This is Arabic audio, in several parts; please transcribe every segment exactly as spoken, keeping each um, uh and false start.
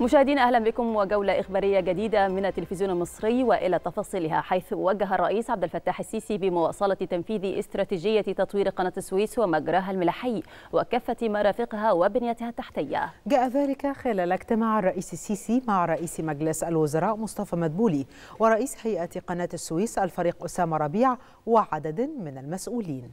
مشاهدينا أهلا بكم وجولة إخبارية جديدة من التلفزيون المصري وإلى تفاصيلها، حيث وجه الرئيس عبد الفتاح السيسي بمواصلة تنفيذ استراتيجية تطوير قناة السويس ومجراها الملاحي وكافة مرافقها وبنيتها التحتية. جاء ذلك خلال اجتماع الرئيس السيسي مع رئيس مجلس الوزراء مصطفى مدبولي ورئيس هيئة قناة السويس الفريق أسامة ربيع وعدد من المسؤولين.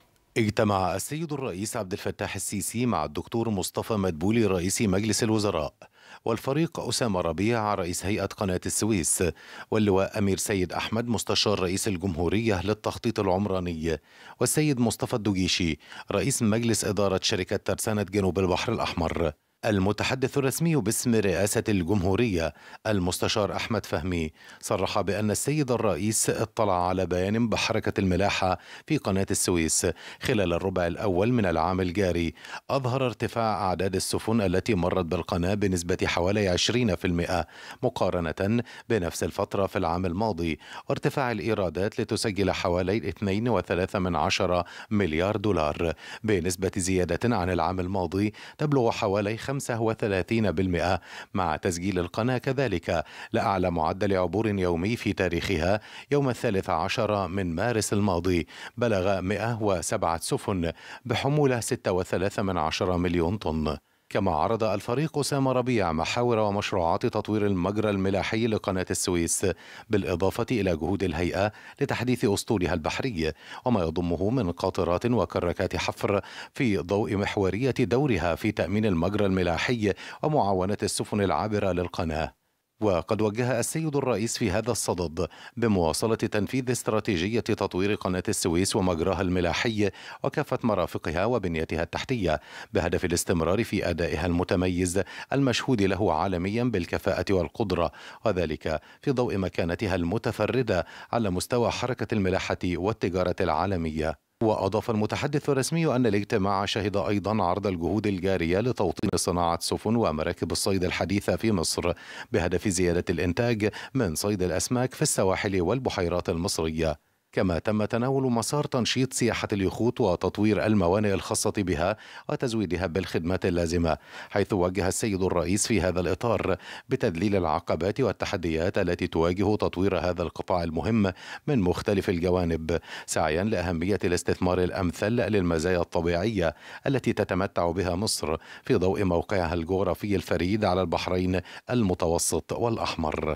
اجتمع السيد الرئيس عبد الفتاح السيسي مع الدكتور مصطفى مدبولي رئيس مجلس الوزراء والفريق أسامة ربيع رئيس هيئة قناة السويس واللواء أمير سيد أحمد مستشار رئيس الجمهورية للتخطيط العمراني والسيد مصطفى الدجيشي رئيس مجلس إدارة شركة ترسانة جنوب البحر الأحمر. المتحدث الرسمي باسم رئاسة الجمهورية المستشار أحمد فهمي صرح بأن السيد الرئيس اطلع على بيان بحركة الملاحة في قناة السويس خلال الربع الأول من العام الجاري أظهر ارتفاع أعداد السفن التي مرت بالقناة بنسبة حوالي عشرين بالمئة مقارنة بنفس الفترة في العام الماضي، وارتفاع الإيرادات لتسجل حوالي اثنين وثلاثة من عشرة مليار دولار بنسبة زيادة عن العام الماضي تبلغ حوالي خمسة وثلاثين بالمئة، مع تسجيل القناة كذلك لأعلى معدل عبور يومي في تاريخها يوم الثالث عشر من مارس الماضي بلغ مئة وسبعة سفن بحمولة ستة وثلاثة من عشرة مليون طن. كما عرض الفريق أسامة ربيع محاور ومشروعات تطوير المجرى الملاحي لقناة السويس بالإضافة إلى جهود الهيئة لتحديث أسطولها البحري وما يضمه من قاطرات وكراكات حفر في ضوء محورية دورها في تأمين المجرى الملاحي ومعاونة السفن العابرة للقناة. وقد وجه السيد الرئيس في هذا الصدد بمواصلة تنفيذ استراتيجية تطوير قناة السويس ومجراها الملاحي وكافة مرافقها وبنيتها التحتية بهدف الاستمرار في أدائها المتميز المشهود له عالميا بالكفاءة والقدرة، وذلك في ضوء مكانتها المتفردة على مستوى حركة الملاحة والتجارة العالمية. وأضاف المتحدث الرسمي أن الاجتماع شهد أيضا عرض الجهود الجارية لتوطين صناعة سفن ومراكب الصيد الحديثة في مصر بهدف زيادة الإنتاج من صيد الأسماك في السواحل والبحيرات المصرية. كما تم تناول مسار تنشيط سياحة اليخوت وتطوير الموانئ الخاصة بها وتزويدها بالخدمات اللازمة، حيث وجه السيد الرئيس في هذا الإطار بتذليل العقبات والتحديات التي تواجه تطوير هذا القطاع المهم من مختلف الجوانب، سعيا لأهمية الاستثمار الأمثل للمزايا الطبيعية التي تتمتع بها مصر في ضوء موقعها الجغرافي الفريد على البحرين المتوسط والأحمر.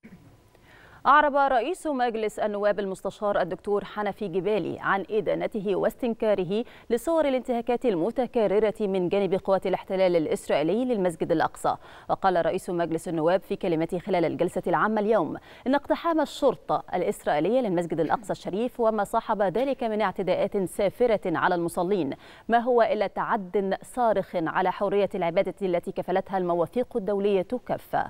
أعرب رئيس مجلس النواب المستشار الدكتور حنفي جبالي عن إدانته واستنكاره لصور الانتهاكات المتكررة من جانب قوات الاحتلال الإسرائيلي للمسجد الأقصى. وقال رئيس مجلس النواب في كلمته خلال الجلسة العامة اليوم إن اقتحام الشرطة الإسرائيلية للمسجد الأقصى الشريف وما صاحب ذلك من اعتداءات سافرة على المصلين ما هو إلا تعد صارخ على حرية العبادة التي كفلتها المواثيق الدولية كافة.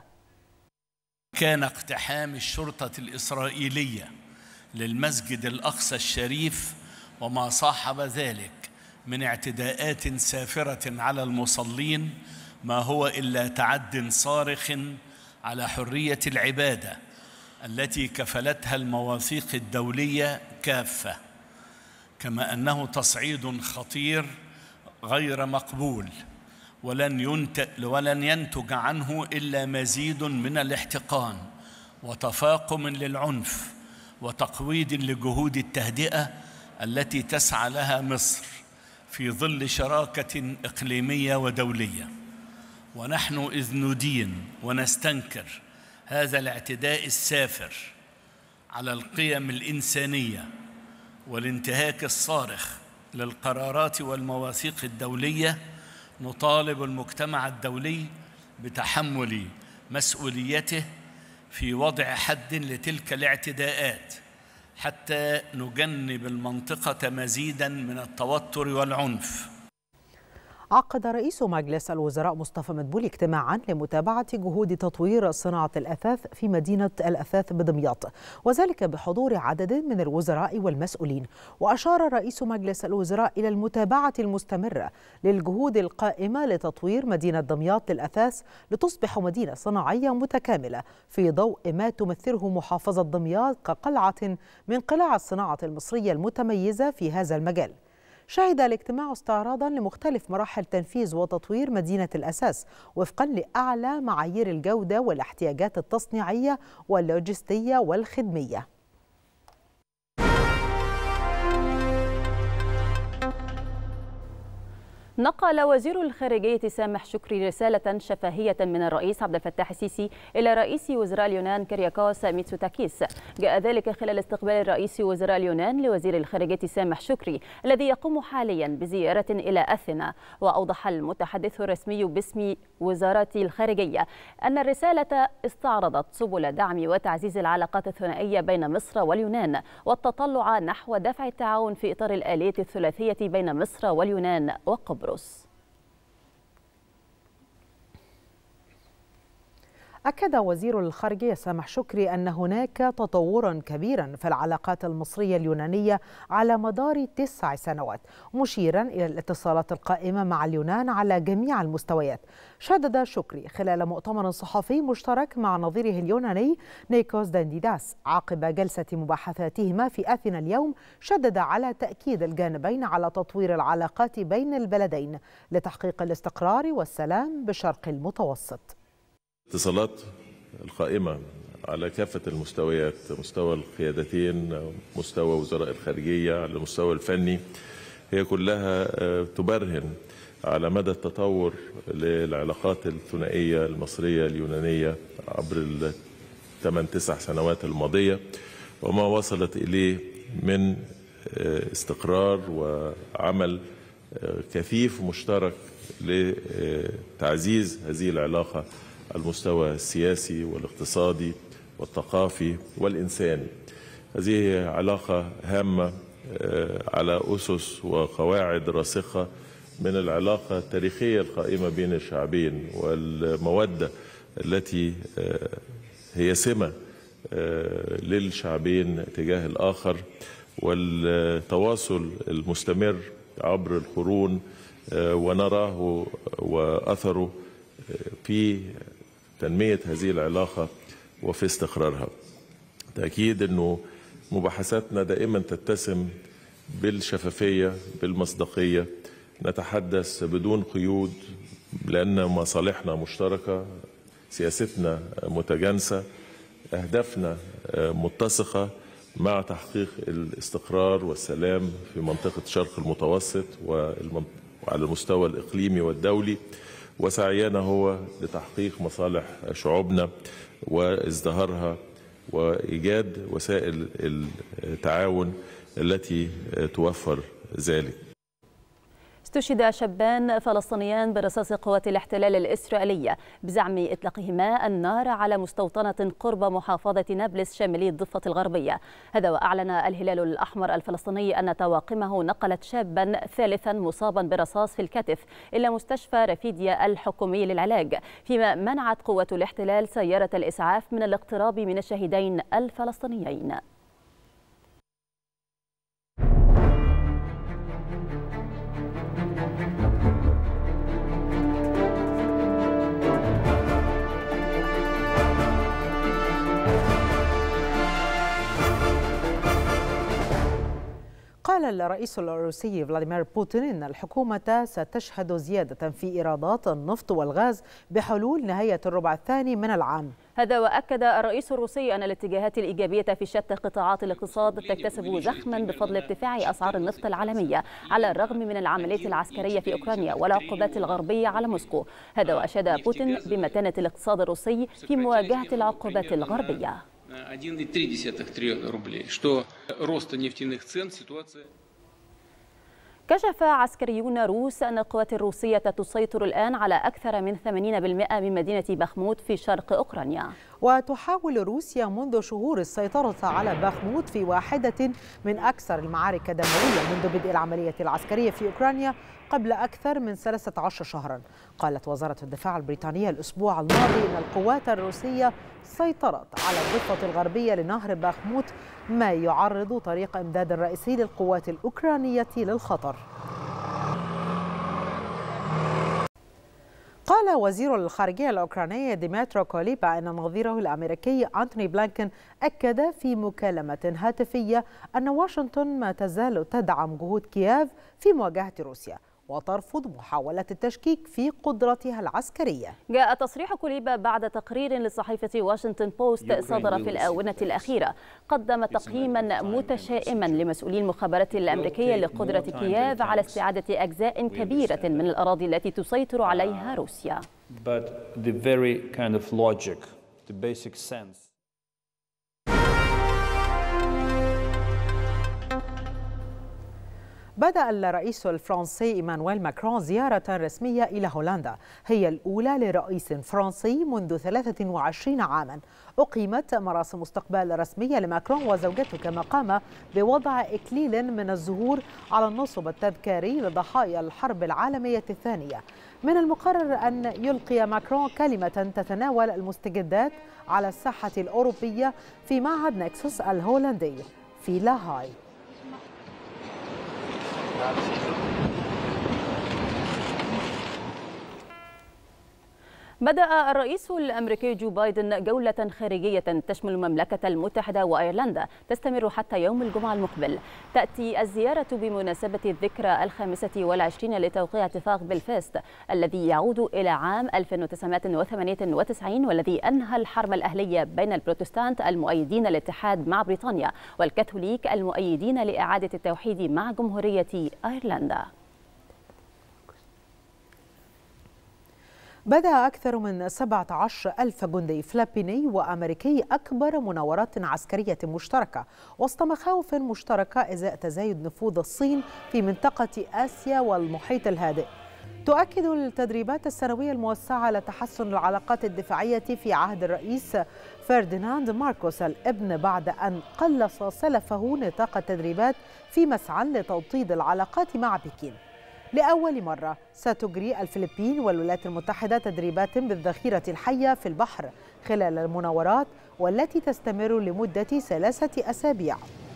كان اقتحام الشرطة الإسرائيلية للمسجد الأقصى الشريف وما صاحب ذلك من اعتداءات سافرة على المصلين ما هو إلا تعد صارخ على حرية العبادة التي كفلتها المواثيق الدولية كافة، كما أنه تصعيد خطير غير مقبول ولن ينتج ولن ينتج عنه إلا مزيد من الاحتقان وتفاقم للعنف وتقويض لجهود التهدئة التي تسعى لها مصر في ظل شراكة إقليمية ودولية. ونحن إذ ندين ونستنكر هذا الاعتداء السافر على القيم الإنسانية والانتهاك الصارخ للقرارات والمواثيق الدولية، نطالب المجتمع الدولي بتحمل مسؤوليته في وضع حد لتلك الاعتداءات حتى نجنب المنطقة مزيداً من التوتر والعنف. عقد رئيس مجلس الوزراء مصطفى مدبولي اجتماعا لمتابعة جهود تطوير صناعة الأثاث في مدينة الأثاث بدمياط، وذلك بحضور عدد من الوزراء والمسؤولين. وأشار رئيس مجلس الوزراء إلى المتابعة المستمرة للجهود القائمة لتطوير مدينة دمياط للأثاث لتصبح مدينة صناعية متكاملة في ضوء ما تمثله محافظة دمياط كقلعة من قلاع الصناعة المصرية المتميزة في هذا المجال. شهد الاجتماع استعراضا لمختلف مراحل تنفيذ وتطوير مدينة الأساس وفقا لأعلى معايير الجودة والاحتياجات التصنيعية واللوجستية والخدمية. نقل وزير الخارجية سامح شكري رسالة شفهية من الرئيس عبد الفتاح السيسي إلى رئيس وزراء اليونان كيرياكوس ميتسوتاكيس. جاء ذلك خلال استقبال الرئيس وزراء اليونان لوزير الخارجية سامح شكري الذي يقوم حاليا بزيارة إلى أثينا. وأوضح المتحدث الرسمي باسم وزارة الخارجية أن الرسالة استعرضت سبل دعم وتعزيز العلاقات الثنائية بين مصر واليونان والتطلع نحو دفع التعاون في إطار الآلية الثلاثية بين مصر واليونان وقبرص. أكد وزير الخارجية سامح شكري أن هناك تطورا كبيرا في العلاقات المصرية اليونانية على مدار تسع سنوات، مشيرا إلى الاتصالات القائمة مع اليونان على جميع المستويات. شدد شكري خلال مؤتمر صحفي مشترك مع نظيره اليوناني نيكوس دانديداس عقب جلسة مباحثاتهما في أثينا اليوم، شدد على تأكيد الجانبين على تطوير العلاقات بين البلدين لتحقيق الاستقرار والسلام بالشرق المتوسط. الاتصالات القائمة على كافة المستويات، مستوى القيادتين، مستوى وزراء الخارجية، على المستوى الفني، هي كلها تبرهن على مدى التطور للعلاقات الثنائية المصرية اليونانية عبر الثمان تسع سنوات الماضية، وما وصلت إليه من استقرار وعمل كثيف مشترك لتعزيز هذه العلاقة على المستوى السياسي والاقتصادي والثقافي والإنساني. هذه علاقة هامة على أسس وقواعد راسخة من العلاقة التاريخية القائمة بين الشعبين والمودة التي هي سمة للشعبين تجاه الآخر، والتواصل المستمر عبر القرون ونراه وأثره في تنمية هذه العلاقة وفي استقرارها. تأكيد أنه مباحثاتنا دائما تتسم بالشفافية بالمصداقية، نتحدث بدون قيود لأن مصالحنا مشتركة، سياستنا متجانسة، أهدافنا متسقة مع تحقيق الاستقرار والسلام في منطقة الشرق المتوسط وعلى المستوى الإقليمي والدولي، وسعينا هو لتحقيق مصالح شعوبنا وازدهارها وإيجاد وسائل التعاون التي توفر ذلك. استشهد شابان فلسطينيان برصاص قوات الاحتلال الإسرائيلية بزعم إطلاقهما النار على مستوطنة قرب محافظة نابلس شمالي الضفة الغربية. هذا وأعلن الهلال الأحمر الفلسطيني أن طواقمه نقلت شابا ثالثا مصابا برصاص في الكتف إلى مستشفى رفيديا الحكومي للعلاج، فيما منعت قوة الاحتلال سيارة الإسعاف من الاقتراب من الشهيدين الفلسطينيين. قال الرئيس الروسي فلاديمير بوتين إن الحكومة ستشهد زيادة في إيرادات النفط والغاز بحلول نهاية الربع الثاني من العام. هذا وأكد الرئيس الروسي أن الاتجاهات الإيجابية في شتى قطاعات الاقتصاد تكتسب زخما بفضل ارتفاع أسعار النفط العالمية على الرغم من العملية العسكرية في أوكرانيا والعقوبات الغربية على موسكو. هذا وأشاد بوتين بمتانة الاقتصاد الروسي في مواجهة العقوبات الغربية. كشف عسكريون روس أن القوات الروسية تسيطر الآن على أكثر من ثمانين بالمئة من مدينة باخموت في شرق أوكرانيا. وتحاول روسيا منذ شهور السيطرة على باخموت في واحدة من أكثر المعارك دموية منذ بدء العملية العسكرية في أوكرانيا قبل أكثر من ثلاثة عشر شهرا. قالت وزارة الدفاع البريطانية الأسبوع الماضي أن القوات الروسية سيطرت على الضفة الغربية لنهر باخموت، ما يعرض طريق إمداد الرئيسي للقوات الأوكرانية للخطر. قال وزير الخارجية الأوكراني ديمترو كوليبا أن نظيره الأمريكي أنتوني بلينكن أكد في مكالمة هاتفية أن واشنطن ما تزال تدعم جهود كييف في مواجهة روسيا وترفض محاولة التشكيك في قدرتها العسكرية. جاء تصريح كوليبا بعد تقرير لصحيفة واشنطن بوست صدر في الآونة الأخيرة قدم تقييما متشائما لمسؤولي المخابرات الأمريكية لقدرة كييف على استعادة أجزاء كبيرة من الأراضي التي تسيطر عليها روسيا. بدأ الرئيس الفرنسي إيمانويل ماكرون زيارة رسمية إلى هولندا، هي الأولى لرئيس فرنسي منذ ثلاثة وعشرين عاما. أقيمت مراسم استقبال رسمية لماكرون وزوجته، كما قام بوضع إكليل من الزهور على النصب التذكاري لضحايا الحرب العالمية الثانية. من المقرر أن يلقي ماكرون كلمة تتناول المستجدات على الساحة الأوروبية في معهد نكسوس الهولندي في لاهاي. بدأ الرئيس الأمريكي جو بايدن جولة خارجية تشمل المملكة المتحدة وأيرلندا تستمر حتى يوم الجمعة المقبل. تأتي الزيارة بمناسبة الذكرى الخامسة والعشرين لتوقيع اتفاق بلفاست الذي يعود إلى عام ألف وتسعمائة وثمانية وتسعين والذي أنهى الحرب الأهلية بين البروتستانت المؤيدين للاتحاد مع بريطانيا والكاثوليك المؤيدين لإعادة التوحيد مع جمهورية أيرلندا. بدأ أكثر من سبعة عشر ألف جندي فلبيني وأمريكي أكبر مناورات عسكرية مشتركة وسط مخاوف مشتركة إزاء تزايد نفوذ الصين في منطقة آسيا والمحيط الهادئ. تؤكد التدريبات السنوية الموسعة على تحسن العلاقات الدفاعية في عهد الرئيس فرديناند ماركوس الابن بعد أن قلص سلفه نطاق التدريبات في مسعى لتوطيد العلاقات مع بكين. لأول مرة ستجري الفلبين والولايات المتحدة تدريبات بالذخيرة الحية في البحر خلال المناورات والتي تستمر لمدة ثلاثة أسابيع.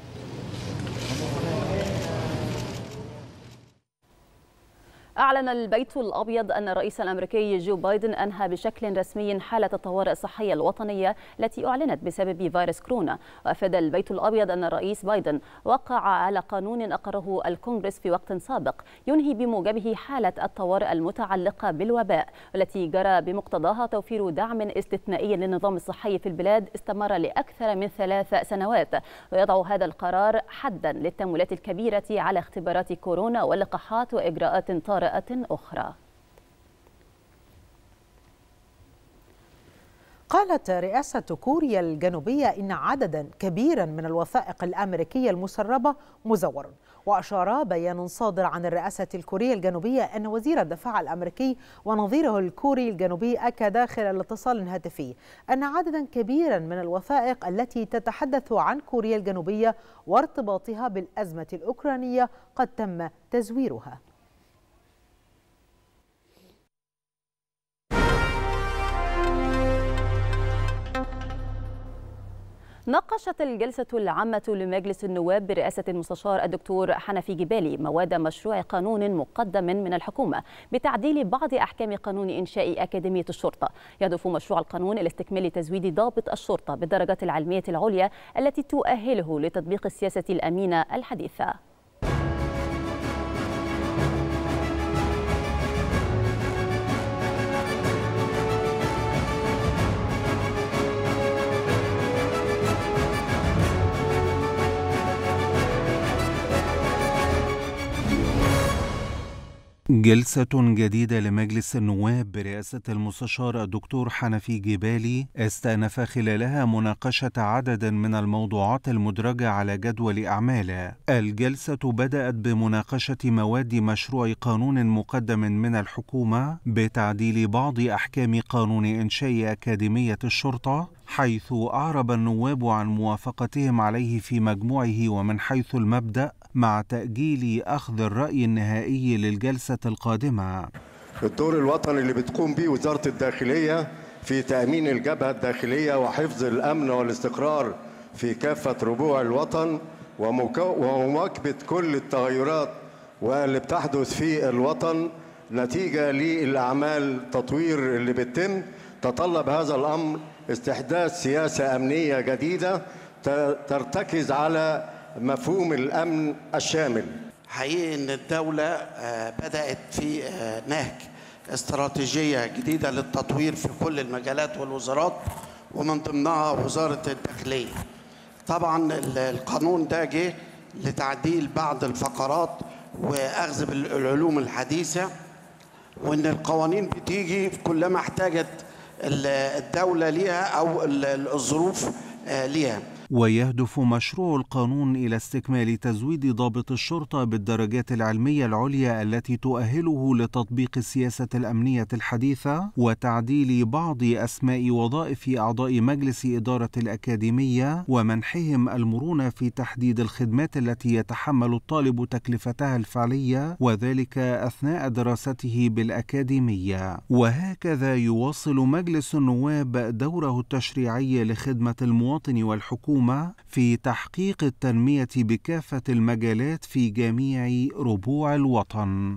أعلن البيت الأبيض أن الرئيس الأمريكي جو بايدن أنهى بشكل رسمي حالة الطوارئ الصحية الوطنية التي أعلنت بسبب فيروس كورونا. وأفاد البيت الأبيض أن الرئيس بايدن وقع على قانون أقره الكونغرس في وقت سابق ينهي بموجبه حالة الطوارئ المتعلقة بالوباء والتي جرى بمقتضاها توفير دعم استثنائي للنظام الصحي في البلاد استمر لأكثر من ثلاث سنوات. ويضع هذا القرار حدا للتمويلات الكبيرة على اختبارات كورونا واللقاحات وإجراءات طارئة أخرى. قالت رئاسة كوريا الجنوبية إن عددا كبيرا من الوثائق الأمريكية المسربة مزور. وأشار بيان صادر عن الرئاسة الكورية الجنوبية أن وزير الدفاع الأمريكي ونظيره الكوري الجنوبي أكد خلال اتصال هاتفي أن عددا كبيرا من الوثائق التي تتحدث عن كوريا الجنوبية وارتباطها بالأزمة الأوكرانية قد تم تزويرها. ناقشت الجلسة العامة لمجلس النواب برئاسة المستشار الدكتور حنفي جبالي مواد مشروع قانون مقدم من الحكومة بتعديل بعض أحكام قانون إنشاء أكاديمية الشرطة. يهدف مشروع القانون إلى استكمال تزويد ضابط الشرطة بالدرجات العلمية العليا التي تؤهله لتطبيق السياسة الأمينة الحديثة. جلسة جديدة لمجلس النواب برئاسة المستشار الدكتور حنفي جبالي استأنف خلالها مناقشة عدد من الموضوعات المدرجة على جدول أعماله. الجلسة بدأت بمناقشة مواد مشروع قانون مقدم من الحكومة بتعديل بعض أحكام قانون إنشاء أكاديمية الشرطة، حيث أعرب النواب عن موافقتهم عليه في مجموعه ومن حيث المبدأ، مع تأجيل أخذ الرأي النهائي للجلسة القادمة. الدور الوطني اللي بتقوم به وزارة الداخلية في تأمين الجبهة الداخلية وحفظ الأمن والاستقرار في كافة ربوع الوطن ومواكبة كل التغيرات واللي بتحدث في الوطن نتيجة للأعمال تطوير اللي بتتم. تطلب هذا الأمر استحداث سياسة أمنية جديدة ترتكز على مفهوم الأمن الشامل. حقيقي أن الدولة بدأت في نهج استراتيجية جديدة للتطوير في كل المجالات والوزارات، ومن ضمنها وزارة الداخلية. طبعا القانون ده جه لتعديل بعض الفقرات وأخذ بالعلوم الحديثة، وأن القوانين بتيجي كلما احتاجت الدولة ليها أو الظروف ليها. ويهدف مشروع القانون إلى استكمال تزويد ضابط الشرطة بالدرجات العلمية العليا التي تؤهله لتطبيق السياسة الأمنية الحديثة، وتعديل بعض أسماء وظائف أعضاء مجلس إدارة الأكاديمية، ومنحهم المرونة في تحديد الخدمات التي يتحمل الطالب تكلفتها الفعلية، وذلك أثناء دراسته بالأكاديمية. وهكذا يواصل مجلس النواب دوره التشريعي لخدمة المواطن والحكومة في تحقيق التنمية بكافة المجالات في جميع ربوع الوطن.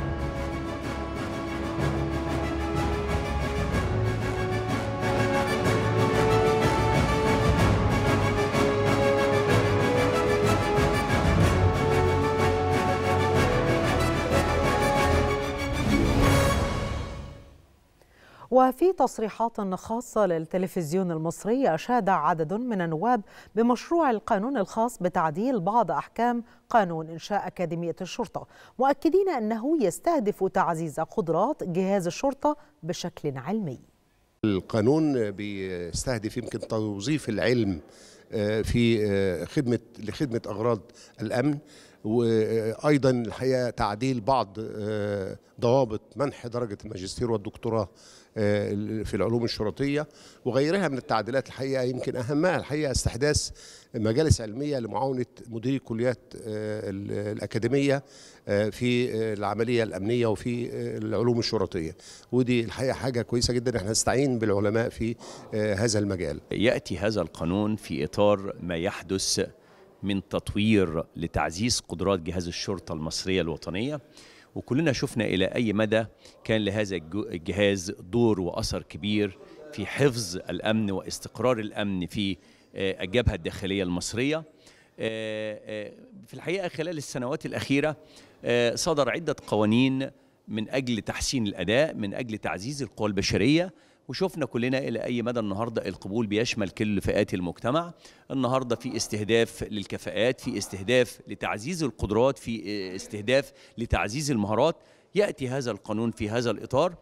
وفي تصريحات خاصة للتلفزيون المصري أشاد عدد من النواب بمشروع القانون الخاص بتعديل بعض أحكام قانون إنشاء أكاديمية الشرطة، مؤكدين أنه يستهدف تعزيز قدرات جهاز الشرطة بشكل علمي. القانون بيستهدف يمكن توظيف العلم في خدمة لخدمة أغراض الأمن، وأيضا الحقيقة تعديل بعض ضوابط منح درجة الماجستير والدكتوراه في العلوم الشرطية وغيرها من التعديلات. الحقيقة يمكن أهمها الحقيقة استحداث مجالس علمية لمعاونة مديري الكليات الأكاديمية في العملية الأمنية وفي العلوم الشرطية، ودي الحقيقة حاجة كويسة جدا. احنا نستعين بالعلماء في هذا المجال. يأتي هذا القانون في إطار ما يحدث من تطوير لتعزيز قدرات جهاز الشرطة المصرية الوطنية، وكلنا شفنا إلى أي مدى كان لهذا الجهاز دور وأثر كبير في حفظ الأمن واستقرار الأمن في الجبهة الداخلية المصرية. في الحقيقة خلال السنوات الأخيرة صدر عدة قوانين من أجل تحسين الأداء، من أجل تعزيز القوى البشرية، وشوفنا كلنا إلى أي مدى النهاردة القبول بيشمل كل فئات المجتمع. النهاردة في استهداف للكفاءات، في استهداف لتعزيز القدرات، في استهداف لتعزيز المهارات. يأتي هذا القانون في هذا الإطار.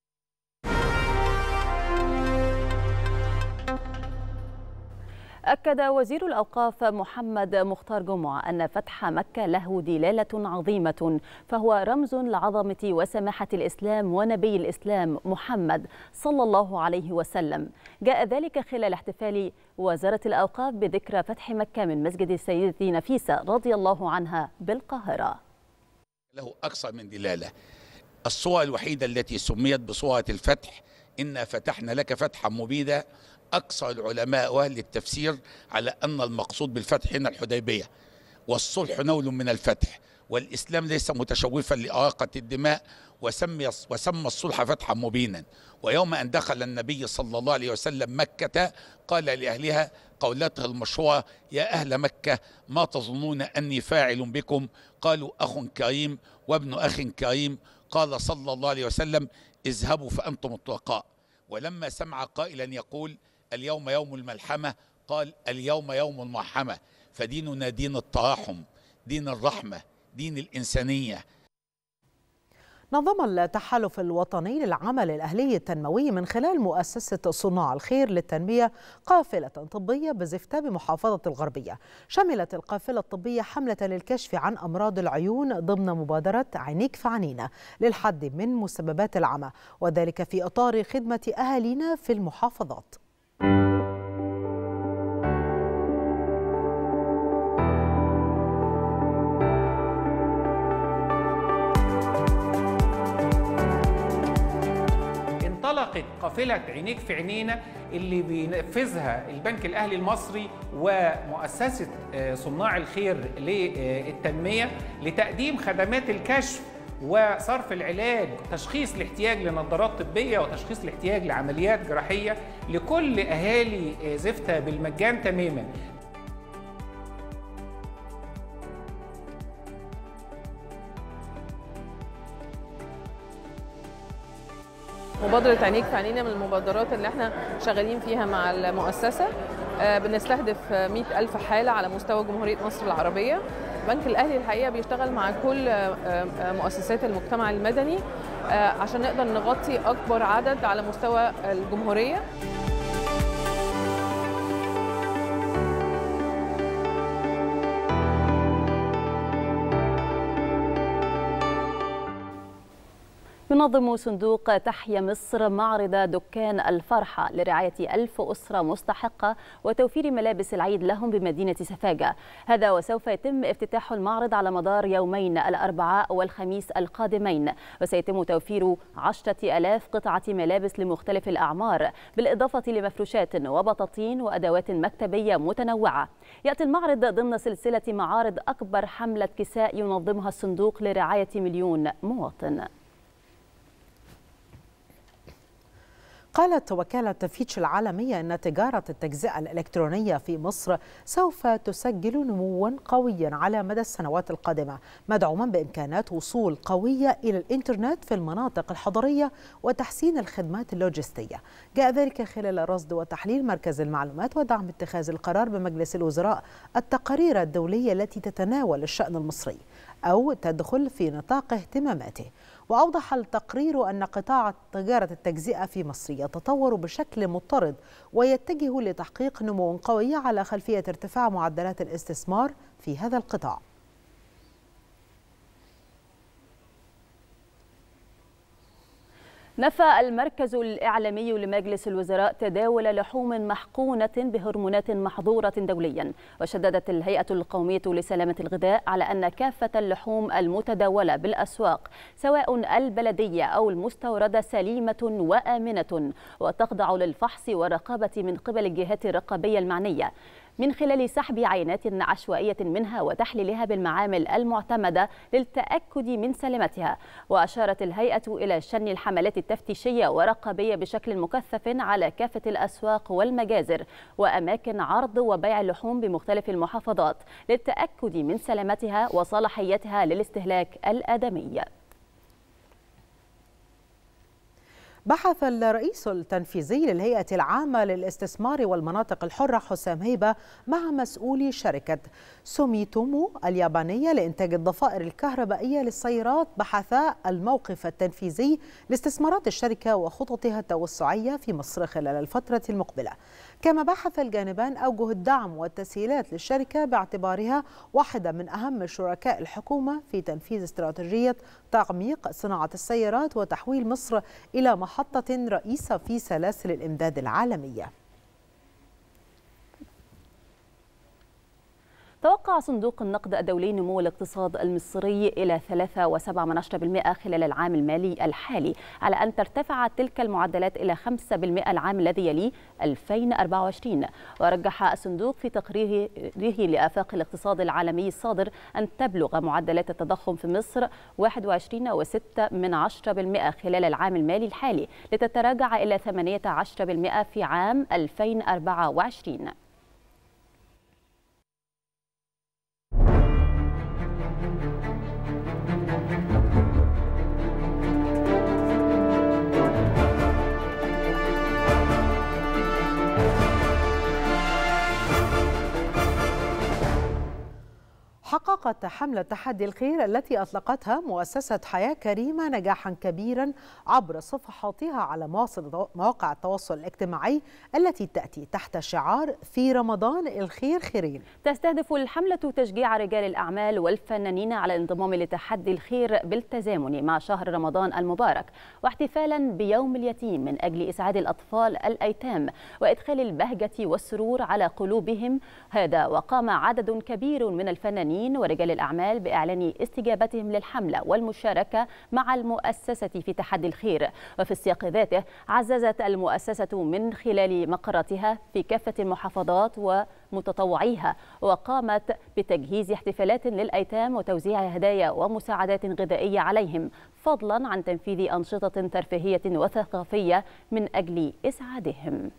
أكد وزير الأوقاف محمد مختار جمعة أن فتح مكة له دلالة عظيمة، فهو رمز لعظمة وسماحة الإسلام ونبي الإسلام محمد صلى الله عليه وسلم. جاء ذلك خلال احتفال وزارة الأوقاف بذكرى فتح مكة من مسجد السيدة نفيسة رضي الله عنها بالقاهرة. له أكثر من دلالة. الصورة الوحيدة التي سميت بصورة الفتح إنا فتحنا لك فتحا مبينا، أكثر العلماء وأهل التفسير على أن المقصود بالفتح هنا الحديبية، والصلح نول من الفتح، والإسلام ليس متشوفا لإراقة الدماء، وسمي وسمى الصلح فتحا مبينا. ويوم أن دخل النبي صلى الله عليه وسلم مكة قال لأهلها قولته المشهورة: يا أهل مكة ما تظنون أني فاعل بكم؟ قالوا: أخ كريم وابن أخ كريم. قال صلى الله عليه وسلم: اذهبوا فأنتم الطلقاء. ولما سمع قائلا يقول اليوم يوم الملحمة قال اليوم يوم المرحمة. فديننا دين التراحم، دين الرحمة، دين الإنسانية. نظم التحالف الوطني للعمل الأهلي التنموي من خلال مؤسسة صناع الخير للتنمية قافلة طبية بزفتة بمحافظة الغربية. شملت القافلة الطبية حملة للكشف عن أمراض العيون ضمن مبادرة عينيك في عينينا للحد من مسببات العمى، وذلك في إطار خدمة أهالينا في المحافظات. انطلقت قافلة عينيك في عينينا اللي بينفذها البنك الأهلي المصري ومؤسسة صناع الخير للتنمية لتقديم خدمات الكشف وصرف العلاج، تشخيص الاحتياج لنظارات طبية وتشخيص الاحتياج لعمليات جراحية لكل أهالي زفتة بالمجان تماما. مبادرة عينيك في عينينا من المبادرات اللي احنا شغالين فيها مع المؤسسة. بنستهدف مئة ألف حالة على مستوى جمهورية مصر العربية. البنك الأهلي الحقيقة بيشتغل مع كل مؤسسات المجتمع المدني عشان نقدر نغطي أكبر عدد على مستوى الجمهورية. ينظم صندوق تحيا مصر معرض دكان الفرحة لرعاية ألف أسرة مستحقة وتوفير ملابس العيد لهم بمدينة سفاجة. هذا وسوف يتم افتتاح المعرض على مدار يومين الأربعاء والخميس القادمين، وسيتم توفير عشرة آلاف قطعة ملابس لمختلف الأعمار، بالإضافة لمفروشات وبطاطين وأدوات مكتبية متنوعة. يأتي المعرض ضمن سلسلة معارض أكبر حملة كساء ينظمها الصندوق لرعاية مليون مواطن. قالت وكالة فيتش العالمية أن تجارة التجزئة الإلكترونية في مصر سوف تسجل نمواً قوياً على مدى السنوات القادمة، مدعوماً بإمكانات وصول قوية إلى الإنترنت في المناطق الحضرية وتحسين الخدمات اللوجستية. جاء ذلك خلال رصد وتحليل مركز المعلومات ودعم اتخاذ القرار بمجلس الوزراء التقارير الدولية التي تتناول الشأن المصري أو تدخل في نطاق اهتماماته. وأوضح التقرير أن قطاع تجارة التجزئة في مصر يتطور بشكل مضطرد ويتجه لتحقيق نمو قوي على خلفية ارتفاع معدلات الاستثمار في هذا القطاع. نفى المركز الإعلامي لمجلس الوزراء تداول لحوم محقونة بهرمونات محظورة دوليا، وشددت الهيئة القومية لسلامة الغذاء على أن كافة اللحوم المتداولة بالأسواق سواء البلدية أو المستوردة سليمة وآمنة وتخضع للفحص والرقابة من قبل الجهات الرقابية المعنية من خلال سحب عينات عشوائية منها وتحليلها بالمعامل المعتمدة للتأكد من سلامتها. وأشارت الهيئة إلى شن الحملات التفتيشية ورقابية بشكل مكثف على كافة الأسواق والمجازر وأماكن عرض وبيع اللحوم بمختلف المحافظات للتأكد من سلامتها وصلاحيتها للاستهلاك الآدمي. بحث الرئيس التنفيذي للهيئة العامة للاستثمار والمناطق الحرة حسام هيبة مع مسؤولي شركة سوميتومو اليابانية لإنتاج الضفائر الكهربائية للسيارات، بحثا الموقف التنفيذي لاستثمارات الشركة وخططها التوسعية في مصر خلال الفترة المقبلة. كما بحث الجانبان أوجه الدعم والتسهيلات للشركة باعتبارها واحدة من أهم شركاء الحكومة في تنفيذ استراتيجية تعميق صناعة السيارات وتحويل مصر إلى محطة رئيسة في سلاسل الإمداد العالمية. توقع صندوق النقد الدولي نمو الاقتصاد المصري إلى ثلاثة فاصلة سبعة بالمئة خلال العام المالي الحالي، على أن ترتفع تلك المعدلات إلى خمسة بالمئة العام الذي يلي ألفين وأربعة وعشرين. ورجح الصندوق في تقريره لآفاق الاقتصاد العالمي الصادر أن تبلغ معدلات التضخم في مصر واحد وعشرين فاصلة ستة بالمئة خلال العام المالي الحالي، لتتراجع إلى ثمانية عشر بالمئة في عام ألفين وأربعة وعشرين. حققت حملة تحدي الخير التي أطلقتها مؤسسة حياة كريمة نجاحا كبيرا عبر صفحاتها على مواقع التواصل الاجتماعي التي تأتي تحت شعار في رمضان الخير خيرين. تستهدف الحملة تشجيع رجال الأعمال والفنانين على الانضمام لتحدي الخير بالتزامن مع شهر رمضان المبارك، واحتفالا بيوم اليتيم من أجل إسعاد الأطفال الأيتام وإدخال البهجة والسرور على قلوبهم. هذا وقام عدد كبير من الفنانين ورجال الأعمال بإعلان استجابتهم للحملة والمشاركة مع المؤسسة في تحدي الخير. وفي السياق ذاته عززت المؤسسة من خلال مقراتها في كافة المحافظات ومتطوعيها، وقامت بتجهيز احتفالات للأيتام وتوزيع هدايا ومساعدات غذائية عليهم، فضلا عن تنفيذ أنشطة ترفيهية وثقافية من أجل إسعادهم.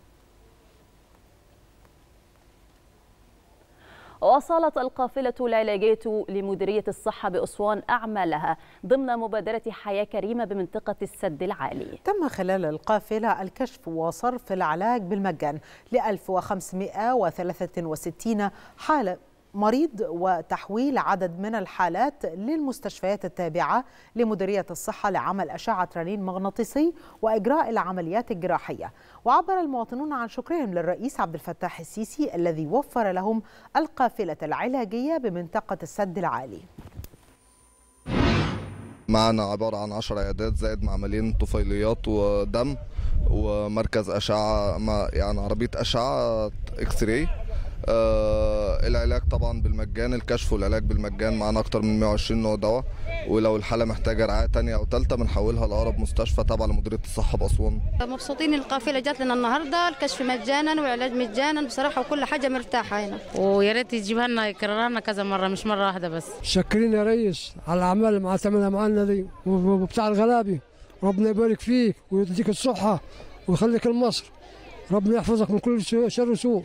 واصلت القافلة العلاجية لمديرية الصحة بأسوان أعمالها ضمن مبادرة حياة كريمة بمنطقة السد العالي. تم خلال القافلة الكشف وصرف العلاج بالمجان ل ألف وخمسمائة وثلاثة وستين حالة مريض، وتحويل عدد من الحالات للمستشفيات التابعة لمديرية الصحة لعمل أشعة رنين مغناطيسي وإجراء العمليات الجراحية. وعبر المواطنون عن شكرهم للرئيس عبد الفتاح السيسي الذي وفر لهم القافلة العلاجية بمنطقة السد العالي. معنا عبارة عن عشر عيادات زائد معملين طفيليات ودم ومركز أشعة، يعني عربية أشعة إكس راي. آه العلاج طبعا بالمجان، الكشف والعلاج بالمجان. معنا اكتر من مائة وعشرين نوع دواء، ولو الحاله محتاجه رعايه ثانيه او ثالثه بنحولها لاقرب مستشفى تابعه لمديريه الصحه باسوان. مبسوطين القافله جات لنا النهارده، الكشف مجانا والعلاج مجانا بصراحه، وكل حاجه مرتاحه هنا، ويا ريت يجيبها لنا يكررها لنا كذا مره مش مره واحده بس. شاكرين يا ريس على الاعمال اللي معتمدها معانا دي، وبتاع الغلابي ربنا يبارك فيك ويديك الصحه ويخليك لمصر، ربنا يحفظك من كل شر وسوء.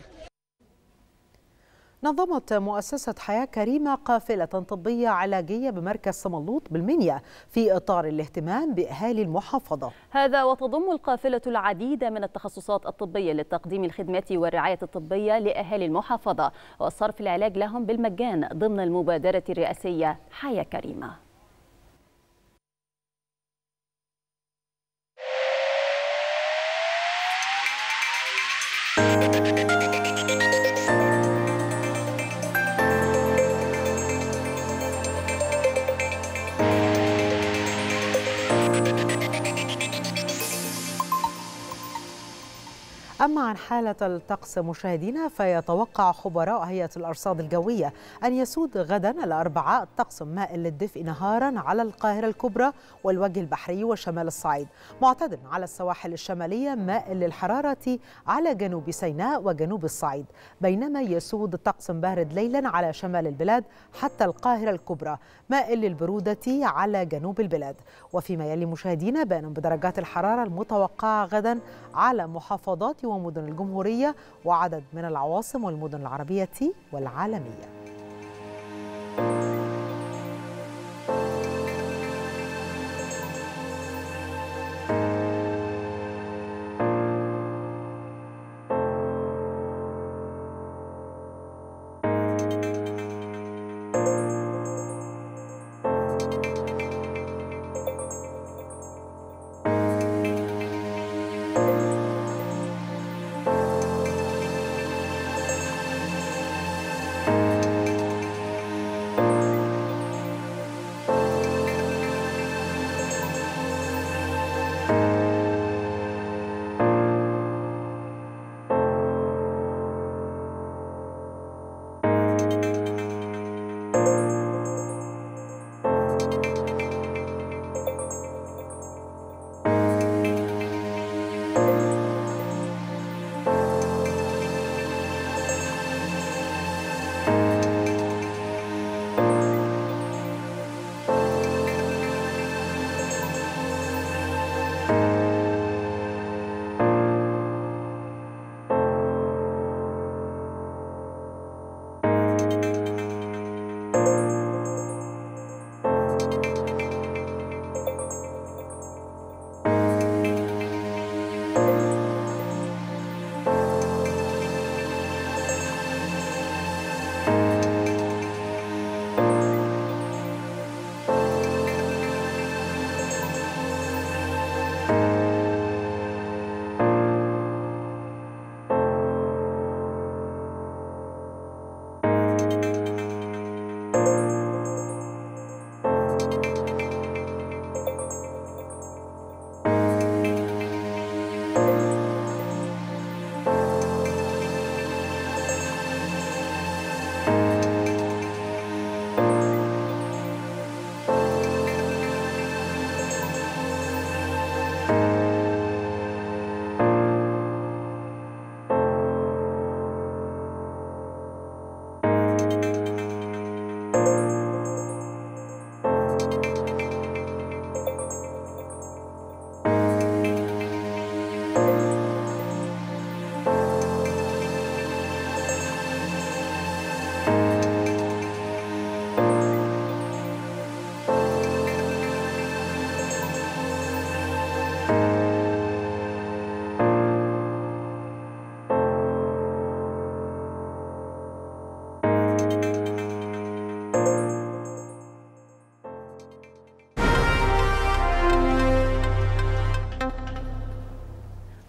نظمت مؤسسة حياة كريمة قافلة طبية علاجية بمركز صملوط بالمنيا في إطار الاهتمام بأهالي المحافظة. هذا وتضم القافلة العديد من التخصصات الطبية لتقديم الخدمات والرعاية الطبية لأهالي المحافظة وصرف العلاج لهم بالمجان ضمن المبادرة الرئاسية حياة كريمة. أما عن حالة الطقس مشاهدينا، فيتوقع خبراء هيئة الأرصاد الجوية أن يسود غدا الأربعاء طقس مائل للدفء نهارا على القاهرة الكبرى والوجه البحري وشمال الصعيد، معتدل على السواحل الشمالية، مائل للحرارة على جنوب سيناء وجنوب الصعيد، بينما يسود طقس بارد ليلا على شمال البلاد حتى القاهرة الكبرى، مائل للبرودة على جنوب البلاد. وفيما يلي مشاهدينا بيان بدرجات الحرارة المتوقعة غدا على محافظات ومدن الجمهورية وعدد من العواصم والمدن العربية والعالمية.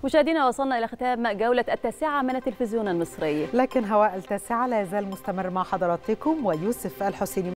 مشاهدينا وصلنا إلى ختام جولة التاسعة من التلفزيون المصري، لكن هواء التاسعة لا يزال مستمر مع حضراتكم ويوسف الحسيني.